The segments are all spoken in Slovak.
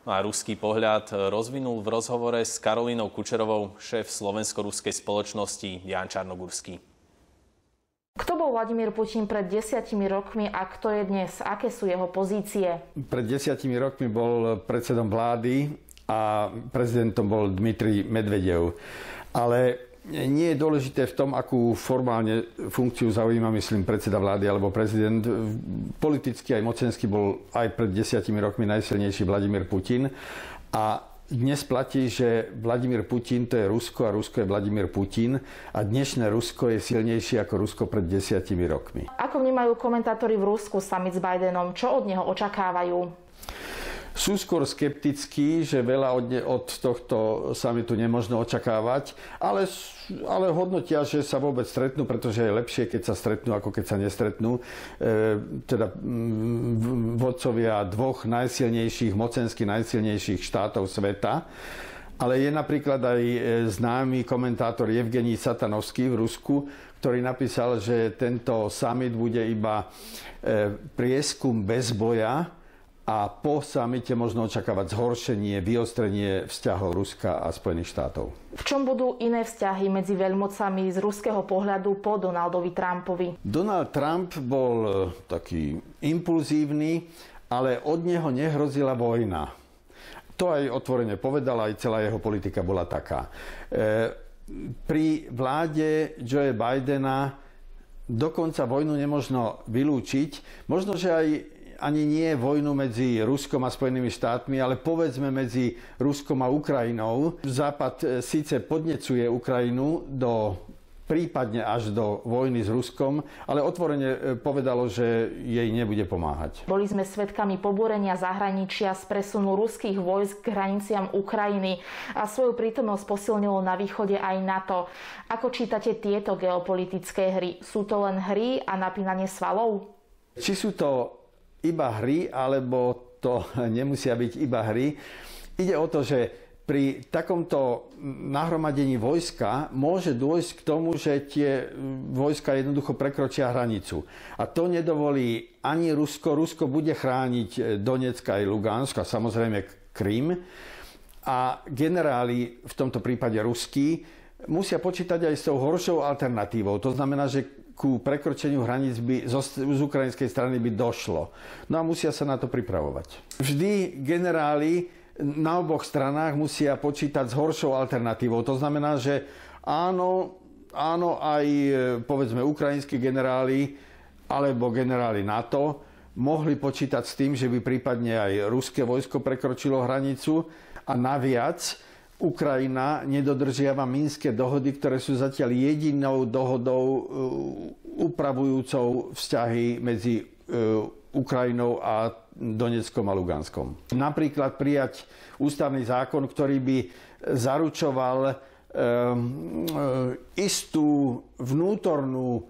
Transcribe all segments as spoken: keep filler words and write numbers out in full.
No a ruský pohľad rozvinul v rozhovore s Karolínou Kučerovou šéf slovensko-ruskej spoločnosti Ján Čarnogurský. Kto bol Vladimír Putin pred desiatimi rokmi a kto je dnes? Aké sú jeho pozície? Pred desiatimi rokmi bol predsedom vlády a prezidentom bol Dmitrij Medvedev. Ale nie je dôležité v tom, akú formálne funkciu zaujíma, myslím, predseda vlády alebo prezident. Politicky aj mocensky bol aj pred desiatimi rokmi najsilnejší Vladimír Putin. A dnes platí, že Vladimír Putin to je Rusko a Rusko je Vladimír Putin. A dnešné Rusko je silnejšie ako Rusko pred desiatimi rokmi. Ako vnímajú komentátori v Rusku summit s Bidenom? Čo od neho očakávajú? Sú skôr skeptickí, že veľa od, ne, od tohto summitu nemožno očakávať, ale, ale hodnotia, že sa vôbec stretnú, pretože je lepšie, keď sa stretnú, ako keď sa nestretnú. E, teda vodcovia dvoch najsilnejších, mocensky najsilnejších štátov sveta. Ale je napríklad aj známy komentátor Evgenij Satanovský v Rusku, ktorý napísal, že tento summit bude iba e, prieskum bez boja, a po samite možno očakávať zhoršenie, vyostrenie vzťahov Ruska a Spojených štátov. V čom budú iné vzťahy medzi veľmocami z ruského pohľadu po Donaldovi Trumpovi? Donald Trump bol taký impulzívny, ale od neho nehrozila vojna. To aj otvorene povedal, aj celá jeho politika bola taká. Pri vláde Joe Bidena dokonca vojnu nemožno vylúčiť. Možno, že aj ani nie vojnu medzi Ruskom a Spojenými štátmi, ale povedzme medzi Ruskom a Ukrajinou. Západ síce podnecuje Ukrajinu do prípadne až do vojny s Ruskom, ale otvorene povedalo, že jej nebude pomáhať. Boli sme svedkami pobúrenia zahraničia z presunu ruských vojsk k hraniciam Ukrajiny a svoju prítomnosť posilnilo na východe aj NATO. Ako čítate tieto geopolitické hry? Sú to len hry a napínanie svalov? Či sú to iba hry, alebo to nemusia byť iba hry. Ide o to, že pri takomto nahromadení vojska môže dôjsť k tomu, že tie vojska jednoducho prekročia hranicu. A to nedovolí ani Rusko. Rusko bude chrániť Donetsk aj Lugansk a samozrejme Krym. A generáli, v tomto prípade ruskí, musia počítať aj s tou horšou alternatívou. To znamená, že ku prekročeniu hraníc by z ukrajinskej strany by došlo. No a musia sa na to pripravovať. Vždy generáli na oboch stranách musia počítať s horšou alternatívou. To znamená, že áno, áno aj povedzme ukrajinskí generáli alebo generáli NATO mohli počítať s tým, že by prípadne aj ruské vojsko prekročilo hranicu a naviac Ukrajina nedodržiava Minské dohody, ktoré sú zatiaľ jedinou dohodou upravujúcou vzťahy medzi Ukrajinou a Doneckom a Luganskom. Napríklad prijať ústavný zákon, ktorý by zaručoval um, istú vnútornú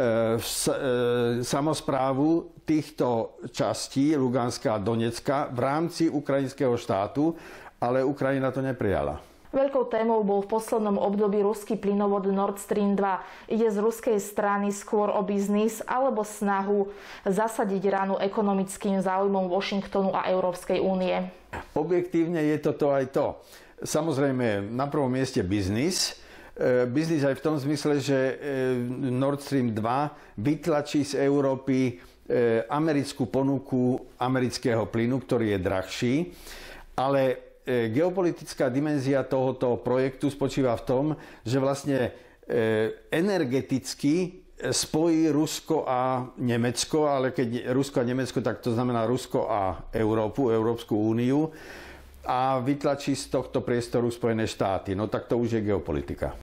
samosprávu týchto častí Luganska a Donecka v rámci ukrajinského štátu, ale Ukrajina to neprijala. Veľkou témou bol v poslednom období ruský plynovod Nord Stream dva. Ide z ruskej strany skôr o biznis alebo snahu zasadiť ránu ekonomickým záujmom Washingtonu a Európskej únie? Objektívne je toto aj to. Samozrejme, na prvom mieste biznis. Biznis aj v tom zmysle, že Nord Stream dva vytlačí z Európy americkú ponuku amerického plynu, ktorý je drahší. Ale geopolitická dimenzia tohoto projektu spočíva v tom, že vlastne energeticky spojí Rusko a Nemecko, ale keď Rusko a Nemecko, tak to znamená Rusko a Európu, Európsku úniu a vytlačí z tohto priestoru Spojené štáty. No tak to už je geopolitika.